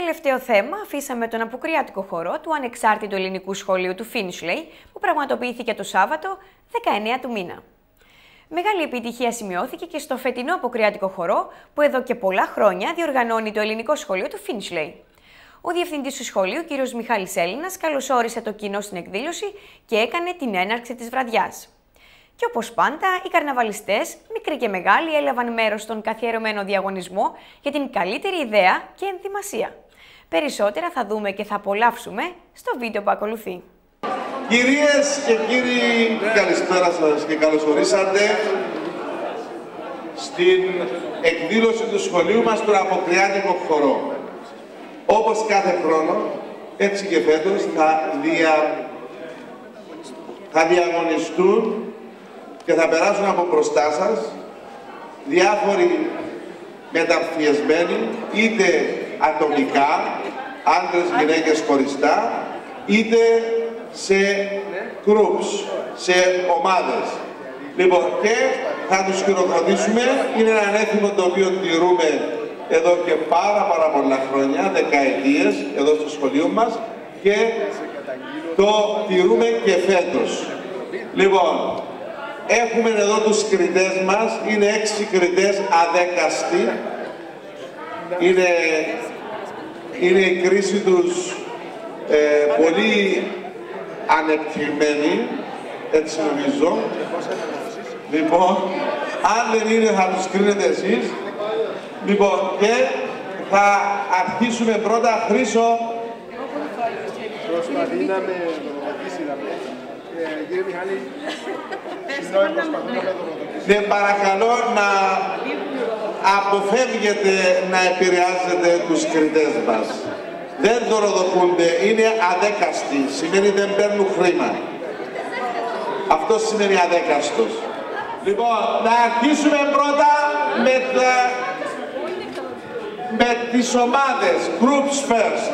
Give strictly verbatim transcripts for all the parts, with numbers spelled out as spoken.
τελευταίο θέμα αφήσαμε τον αποκριάτικο χορό του Ανεξάρτητου Ελληνικού Σχολείου του Finchley, που πραγματοποιήθηκε το Σάββατο δεκαεννέα του μήνα. Μεγάλη επιτυχία σημειώθηκε και στο φετινό αποκριάτικο χορό, που εδώ και πολλά χρόνια διοργανώνει το Ελληνικό Σχολείο του Finchley. Ο διευθυντής του σχολείου, κ. Μιχάλης Έλληνας, καλωσόρισε το κοινό στην εκδήλωση και έκανε την έναρξη της βραδιάς. Και όπως πάντα, οι καρναβαλιστές, μικροί και μεγάλοι, έλαβαν μέρος στον καθιερωμένο διαγωνισμό για την καλύτερη ιδέα και ενδυμασία. Περισσότερα θα δούμε και θα απολαύσουμε στο βίντεο που ακολουθεί. Κυρίες και κύριοι, καλησπέρα σας και καλωσορίσατε στην εκδήλωση του σχολείου μας στον αποκριάτικο χορό. Όπως κάθε χρόνο, έτσι και φέτος θα, δια... θα διαγωνιστούν και θα περάσουν από μπροστά σας διάφοροι μεταμφιεσμένοι, είτε ατομικά, άντρες, γυναίκες χωριστά, είτε σε groups, σε ομάδες. Λοιπόν, και θα τους χειροκροτήσουμε. Είναι ένα έθιμο το οποίο τηρούμε εδώ και πάρα πάρα πολλά χρόνια, δεκαετίες, εδώ στο σχολείο μας, και το τηρούμε και φέτος. Λοιπόν, έχουμε εδώ τους κριτές μας, είναι έξι κριτές αδέκαστοι. Είναι, είναι η κρίση τους ε, πολύ ανεπτυγμένη, έτσι νομίζω. Λοιπόν, αν δεν είναι θα τους κρίνετε εσείς. Λοιπόν, και θα αρχίσουμε πρώτα. Χρήσο. Προσπαθεί να με δρομοκρατήσει, να με. Κύριε Μιχάλη, συγγνώμη, προσπαθώ να με δρομοκρατήσει. Ναι, παρακαλώ να αποφεύγετε να επηρεάζετε τους κριτές μας. Δεν δωροδοκούνται, είναι αδέκαστοι, σημαίνει δεν παίρνουν χρήμα. Αυτό σημαίνει αδέκαστος. Λοιπόν, να αρχίσουμε πρώτα με, τα, με τις ομάδες, groups first.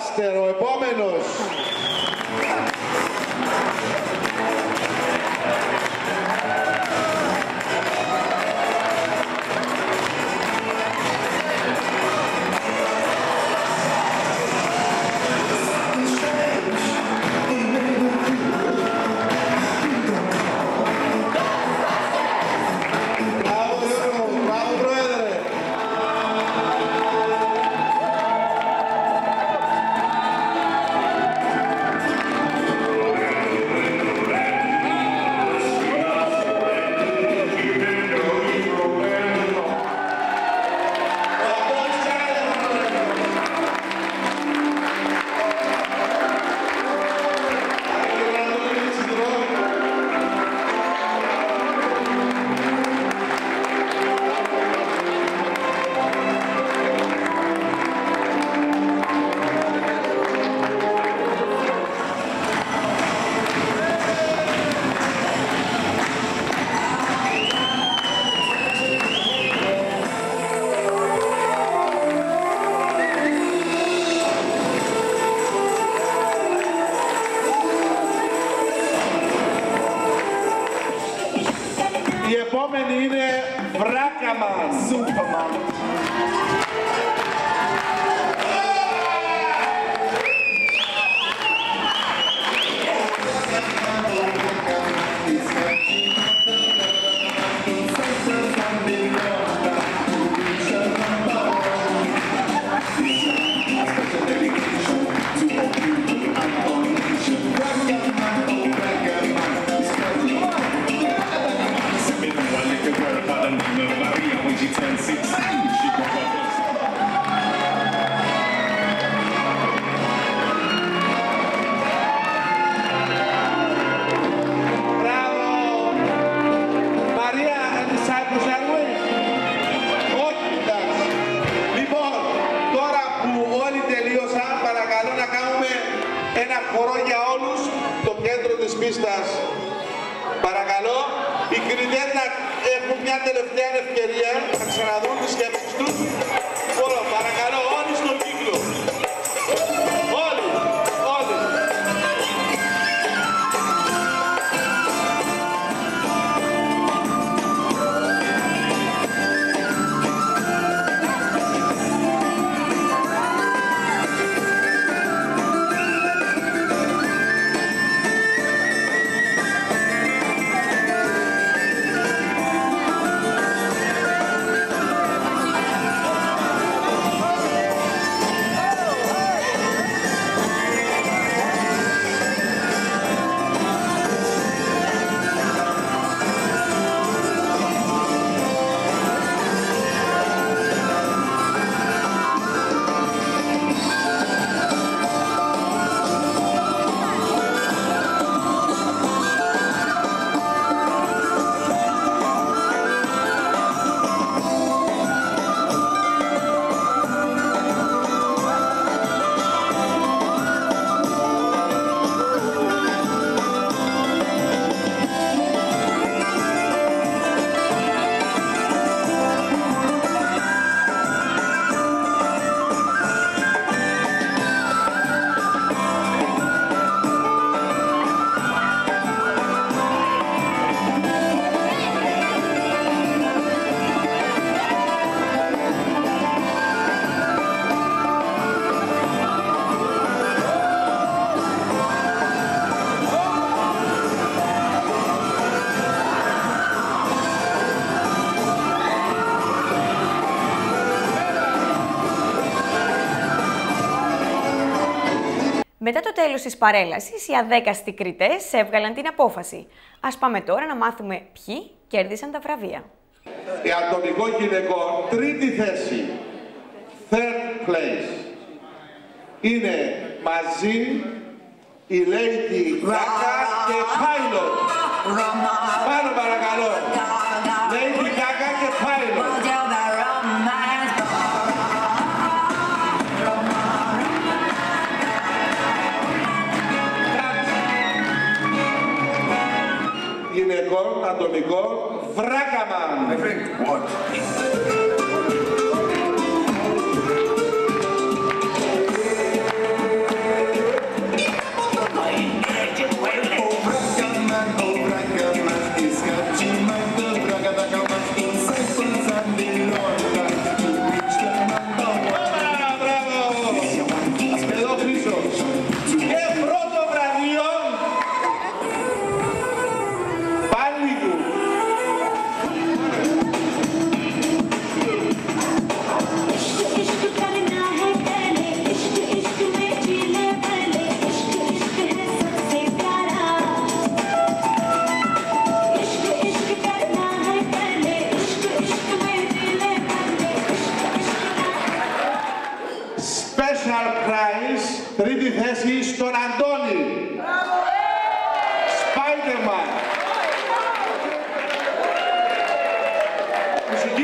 άστερο, επόμενος. Η επόμενη είναι Βράκαμαν. Σούπερμαν. Ένα χορό για όλους, το κέντρο της πίστας. Παρακαλώ, οι κριτές να έχουν μια τελευταία ευκαιρία να ξαναδούν τις σκέψεις τους. Όλο, παρακαλώ, όλοι στον κύκλο. Όλοι, όλοι. Μετά το τέλος της παρέλασης, οι αδέκαστοι κριτές έβγαλαν την απόφαση. Ας πάμε τώρα να μάθουμε ποιοι κέρδισαν τα βραβεία. Η ατομικό γυναικό τρίτη θέση, third place, είναι μαζί η Lady Gaga και Pilot. Πάνω παρακαλώ. Lady Gaga και Pilot. Γυναικών, ατομικών, Βράκαμαν. Τρίτη θέση στον Αντώνη. Spider-Man. Μουσική.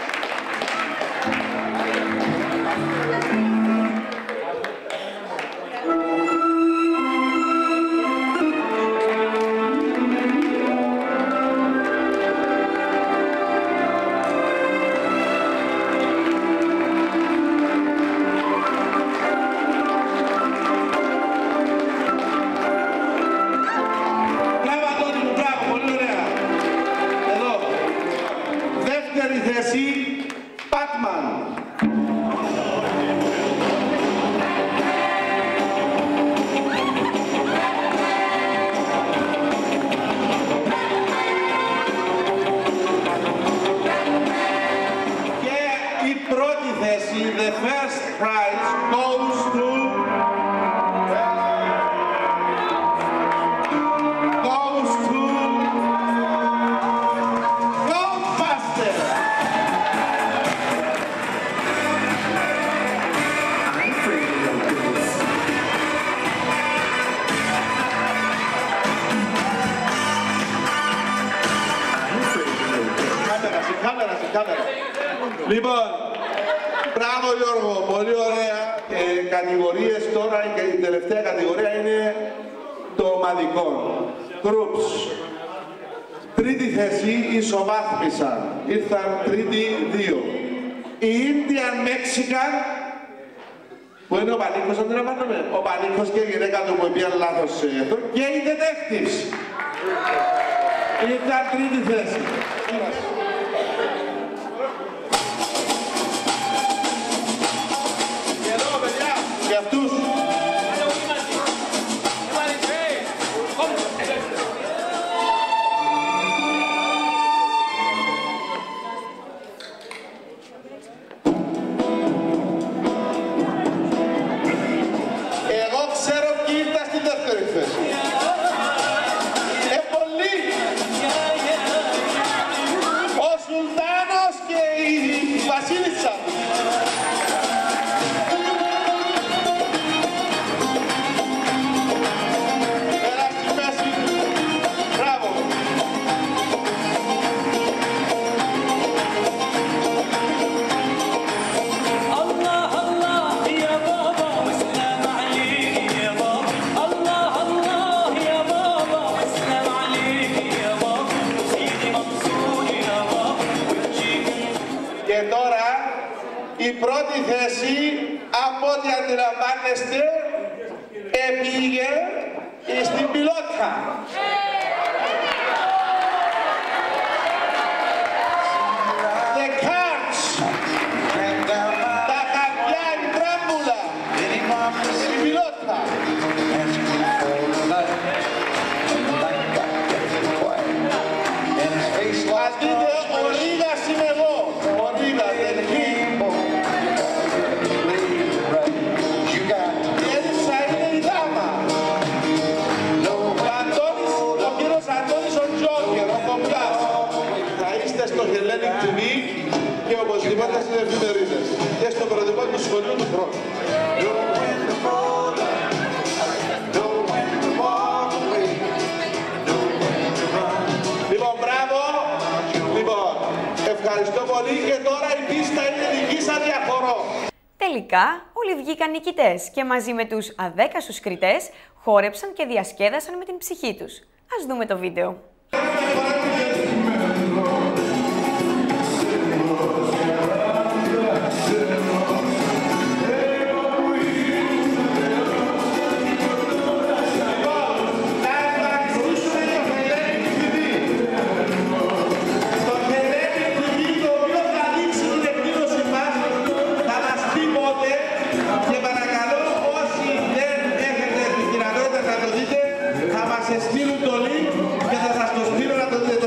The first prize goes to goes to Ghostbusters. I'm afraid of this. I'm afraid of this. Κάμερα, σε κάμερα, σε κάμερα. Λοιπόν, μπράβο Γιώργο, πολύ ωραία. Ε, κατηγορίες τώρα, η τελευταία κατηγορία είναι το ομαδικό. Groups. Τρίτη θέση ισοβάθμισαν. Ήρθαν τρίτη δύο. Η Indian Mexican, που είναι ο Πανίκος, αντιλαμβάνομαι. Ο Πανίκος και η γυναίκα του που πήγαν λάθος εδώ. Και οι Detectives. Ήρθαν τρίτη θέση. Για αυτούς. Εγώ ξέρω ποιοι ήταν στη δεύτερη θέση. Ε, πολύ. Ο Σουλτάνος και η Βασίλισσα. Και τώρα η πρώτη θέση, από ό,τι αντιλαμβάνεστε, επήγε στην πιλότκα. The cards. Τα χαρτιά, η τράμπουλα. Η πιλότκα. Ας δείτε, ο Ρίγας είμαι εγώ. Ο Ρίγας, Δελχή. Η Έλισσα είναι η δάμα. Ο Αντώνης, ο κύριος Αντώνης ο Τζόκερ, ο Κομπιάς. Θα είστε στο Hellenic τι βι και οπωσδήποτε στις εφημερίδες και στο πρωτοκόλλο του σχολείου του χρόνου. Λοιπόν, μπράβο. Λοιπόν, ευχαριστώ πολύ και τώρα η πίστα είναι δική σας, διαφορώ. Τελικά, όλοι βγήκαν νικητές και μαζί με τους αδέκαστους κριτές χόρεψαν και διασκέδασαν με την ψυχή τους. Ας δούμε το βίντεο. Στείλουν το link και θα σας το στείλω να το δείτε.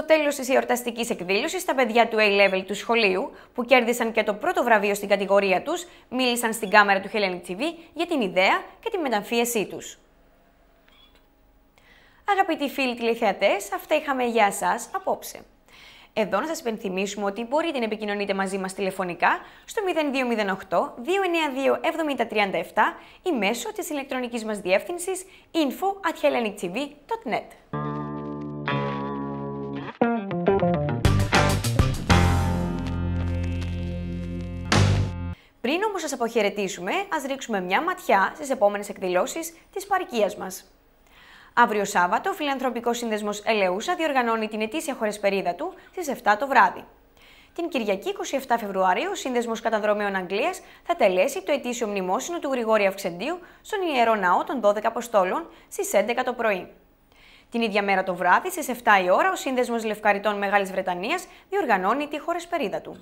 Στο τέλος της εορταστικής εκδήλωσης, τα παιδιά του A-Level του σχολείου, που κέρδισαν και το πρώτο βραβείο στην κατηγορία τους, μίλησαν στην κάμερα του Hellenic τι βι για την ιδέα και τη μεταμφίεσή τους. Αγαπητοί φίλοι τηλεθεατές, αυτά είχαμε για σας απόψε. Εδώ να σας υπενθυμίσουμε ότι μπορείτε να επικοινωνείτε μαζί μας τηλεφωνικά στο μηδέν δύο μηδέν οκτώ δύο εννιά δύο επτά μηδέν τρία επτά ή μέσω της ηλεκτρονικής μας διεύθυνσης info at hellenictv dot net. Πριν όμως σας αποχαιρετήσουμε, ας ρίξουμε μια ματιά στις επόμενες εκδηλώσεις της παροικίας μας. Αύριο Σάββατο, ο Φιλανθρωπικός Σύνδεσμος Ελεούσα διοργανώνει την ετήσια χορεσπερίδα του στις επτά το βράδυ. Την Κυριακή είκοσι επτά Φεβρουαρίου, ο Σύνδεσμος Καταδρομέων Αγγλίας θα τελέσει το ετήσιο μνημόσυνο του Γρηγόρη Αυξεντίου στον Ιερό Ναό των δώδεκα Αποστόλων στις έντεκα το πρωί. Την ίδια μέρα το βράδυ, στις επτά η ώρα, ο Σύνδεσμος Λευκαριτών Μεγάλης Βρετανίας διοργανώνει τη χορεσπερίδα του.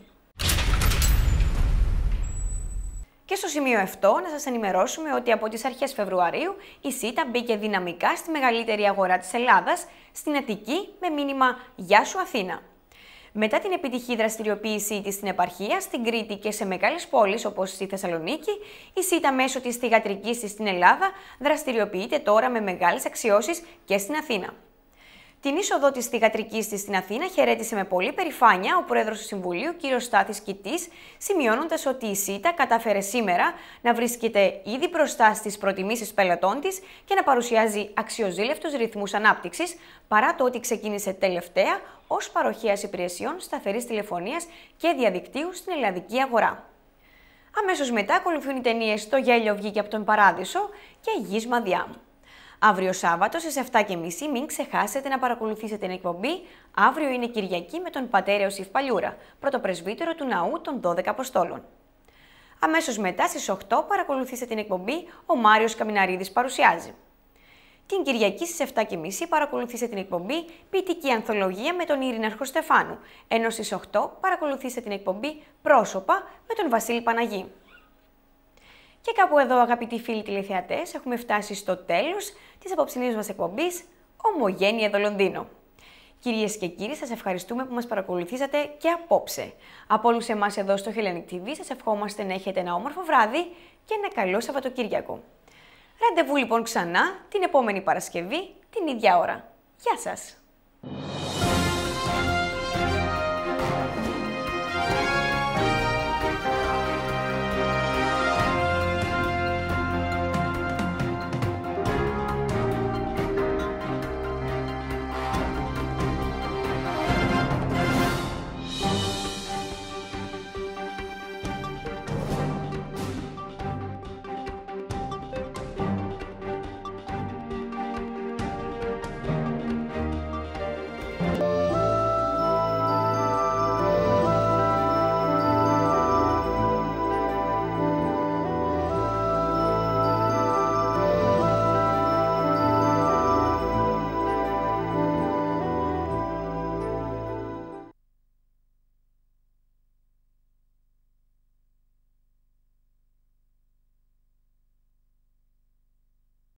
Και στο σημείο αυτό να σας ενημερώσουμε ότι από τις αρχές Φεβρουαρίου η ΣΥΤΑ μπήκε δυναμικά στη μεγαλύτερη αγορά της Ελλάδας, στην Αττική, με μήνυμα «Γεια σου Αθήνα». Μετά την επιτυχή δραστηριοποίησή της στην επαρχία, στην Κρήτη και σε μεγάλες πόλεις όπως στη Θεσσαλονίκη, η ΣΥΤΑ μέσω της θυγατρικής της στην Ελλάδα δραστηριοποιείται τώρα με μεγάλες αξιώσεις και στην Αθήνα. Την είσοδο της θυγατρικής της στην Αθήνα χαιρέτησε με πολύ περηφάνεια ο Πρόεδρος του Συμβουλίου, κ. Στάθης Κιτής, σημειώνοντας ότι η ΣΥΤΑ κατάφερε σήμερα να βρίσκεται ήδη μπροστά στις προτιμήσεις πελατών της και να παρουσιάζει αξιοζήλευτους ρυθμούς ανάπτυξης, παρά το ότι ξεκίνησε τελευταία ως παροχέας υπηρεσιών σταθερής τηλεφωνίας και διαδικτύου στην ελλαδική αγορά. Αμέσως μετά ακολουθούν οι ταινίες «Το γέλιο βγήκε από τον Παράδεισο» και «Γης Μαδιά». Αύριο Σάββατο στις επτά και μισή μην ξεχάσετε να παρακολουθήσετε την εκπομπή «Αύριο είναι Κυριακή» με τον πατέρα Ιωσήφ Παλιούρα, πρωτοπρεσβύτερο του Ναού των δώδεκα Αποστόλων. Αμέσως μετά στις οκτώ παρακολουθήσετε την εκπομπή «Ο Μάριος Καμιναρίδης παρουσιάζει». Την Κυριακή στις επτά και μισή παρακολουθήσετε την εκπομπή «Ποιητική Ανθολογία» με τον Ειρηνάρχο Στεφάνου, ενώ στις οκτώ παρακολουθήσετε την εκπομπή «Πρόσωπα» με τον Βασίλη Παναγή. Και κάπου εδώ, αγαπητοί φίλοι τηλεθεατές, έχουμε φτάσει στο τέλος της απόψινής μας εκπομπής «Ομογένεια εδώ Λονδίνο». Κυρίες και κύριοι, σας ευχαριστούμε που μας παρακολουθήσατε και απόψε. Από όλους εμάς εδώ στο Hellenic τι βι σας ευχόμαστε να έχετε ένα όμορφο βράδυ και ένα καλό Σαββατοκύριακο. Ραντεβού λοιπόν ξανά την επόμενη Παρασκευή, την ίδια ώρα. Γεια σας!